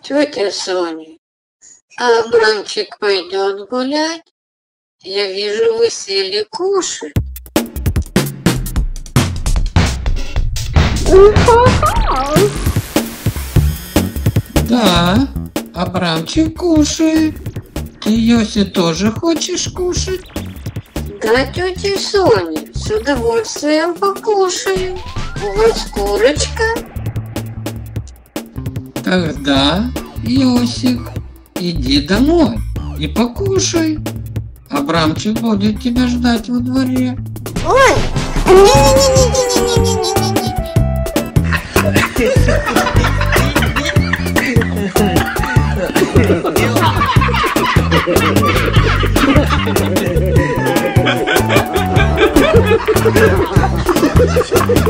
Тетя Соня, а Абрамчик пойдет гулять? Я вижу, вы сели кушать. Да, Абрамчик кушает. Ты, Йося, тоже хочешь кушать? Да, тетя Соня, с удовольствием покушаю. У вас курочка? Тогда, Йосик, иди домой и покушай. Абрамчик будет тебя ждать во дворе. Ой, не-не-не-не-не-не-не-не-не.